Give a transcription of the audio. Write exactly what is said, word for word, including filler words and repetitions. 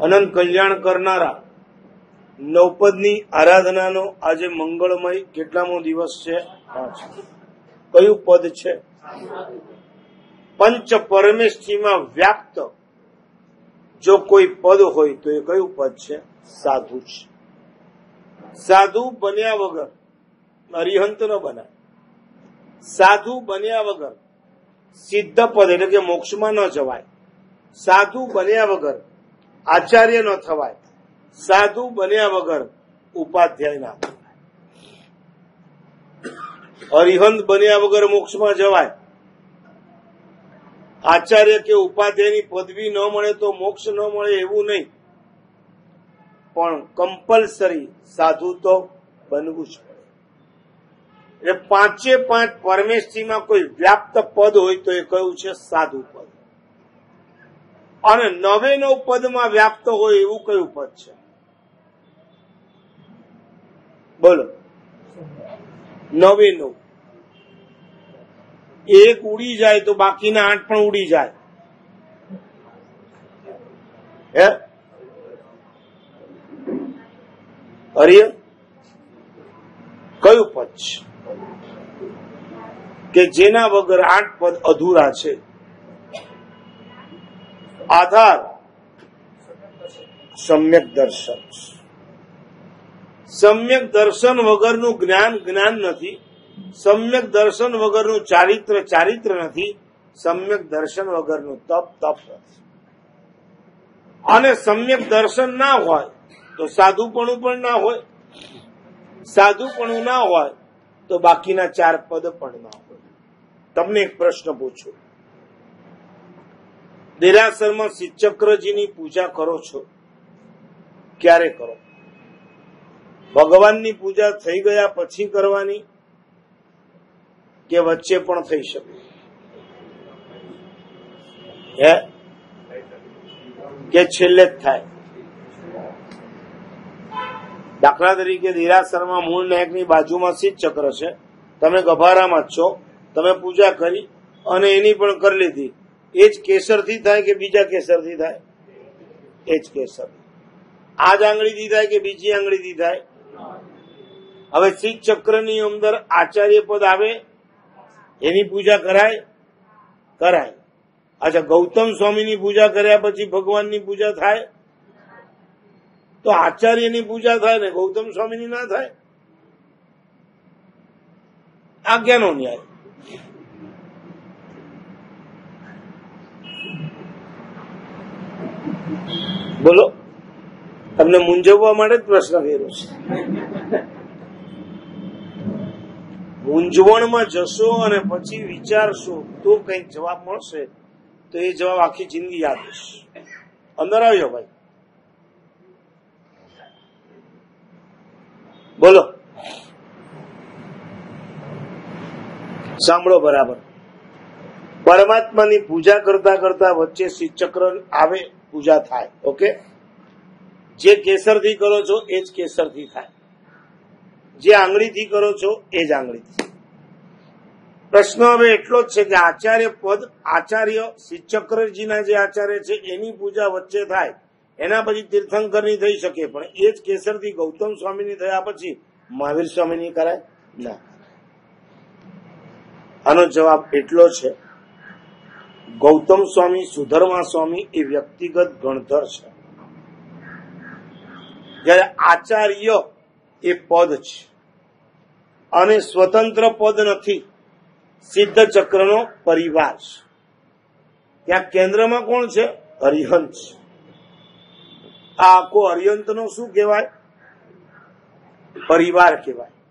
અનંત કલ્યાણ કરનારા નવપદની આરાધનાનો આજે મંગળમય કેટલામો દિવસ છે? પાંચ. કયું પદ છે? પંચ પરમેષ્ઠીમાં વ્યાપ્ત જો કોઈ પદ હોય તો એ કયું પદ છે? સાધુ છે. સાધુ બન્યા વગર અરિહંત ન બનાય. સાધુ બન્યા વગર સિદ્ધ પદ એટલે કે મોક્ષમાં ન જવાય. સાધુ બન્યા વગર આચાર્ય ન થવાય. સાધુ બન્યા વગર ઉપાધ્યાય ના થવાય. અરિહંત બન્યા વગર મોક્ષમાં જવાય. આચાર્ય કે ઉપાધ્યાયની પદવી ન મળે તો મોક્ષ ન મળે એવું નહીં, પણ કમ્પલસરી સાધુ તો બનવું જ પડે. એટલે પાંચે પાંચ પરમેષ્ઠીમાં કોઈ વ્યાપ્ત પદ હોય તો એ કયું છે? સાધુ પદ. અને નવે નવ પદમાં વ્યાપ્ત હોય એવું કયું પદ છે? બોલો. નવે નવ. એક ઉડી જાય તો બાકીના આઠ પણ ઉડી જાય. હે હરિય કયું પદ છે કે જેના વગર આઠ પદ અધૂરા છે? આધાર સમ્યક દર્શન. સમ્યક દર્શન વગરનું જ્ઞાન જ્ઞાન નથી. સમ્યક દર્શન વગરનું ચારિત્ર ચારિત્ર નથી. સમ્યક દર્શન વગરનું તપ તપ નથી. અને સમ્યક દર્શન ના હોય તો સાધુપણું પણ ના હોય. સાધુપણું ના હોય તો બાકીના ચાર પદ પણ ના હોય. તમને એક પ્રશ્ન પૂછું. દેરાસરમાં શ્રીચક્રજીની પૂજા કરો છો, ક્યારે કરો? ભગવાનની પૂજા થઈ ગયા પછી કરવાની કે વચ્ચે પણ થઈ શકે? હે કે છેલ્લે જ થાય? દાખલા તરીકે દેરાસરમાં મૂળ નાયકની બાજુમાં શીત ચક્ર છે, તમે ગભારામાં જ છો, તમે પૂજા કરી અને એની પણ કરી લીધી. એ જ કેસરથી થાય કે બીજા કેસરથી થાય? એ જ કેસર. આ જ આંગળીથી થાય કે બીજી આંગળીથી થાય? હવે શીત ચક્રની અંદર આચાર્ય પદ આવે, એની પૂજા કરાય? કરાય. અચ્છા, ગૌતમ સ્વામીની પૂજા કર્યા પછી ભગવાનની પૂજા થાય? તો આચાર્યની પૂજા થાય ને ગૌતમ સ્વામીની ના થાય? આ ક્યાંનો ન્યાય? બોલો. તમને મૂંઝવવા માટે જ પ્રશ્ન કર્યો છે. મૂંઝવણમાં જશો અને પછી વિચારશો તો કઈક જવાબ મળશે, તો એ જવાબ આખી જિંદગી યાદ રહેશે. અંદર આવ્યો ભાઈ. બોલો. સાંભળો બરાબર. પરમાત્માની પૂજા કરતા કરતા વચ્ચે શ્રીચક્ર આવે, પૂજા થાય. ઓકે. જે કેસરથી કરો છો એ જ કેસરથી થાય. જે આંગળીથી કરો છો એ જ આંગળીથી. પ્રશ્ન હવે એટલો જ છે કે આચાર્ય પદ, આચાર્ય શ્રીચક્રજીના જે આચાર્ય છે એની પૂજા વચ્ચે થાય, એના પછી તીર્થંકરની થઈ શકે, પણ એ જ કેસરથી ગૌતમ સ્વામીની થયા પછી મહાવીર સ્વામીની કરાય ના. આનો જવાબ એટલો છે, ગૌતમ સ્વામી, સુધર્મા સ્વામી એ વ્યક્તિગત ગણધર છે, જયારે આચાર્ય એ પદ છે અને સ્વતંત્ર પદ નથી, સિદ્ધ ચક્રનો પરિવાર છે. ત્યાં કેન્દ્રમાં કોણ છે? અરિહંત છે. આ આખો અરિહંતનો શું કહેવાય? પરિવાર કહેવાય.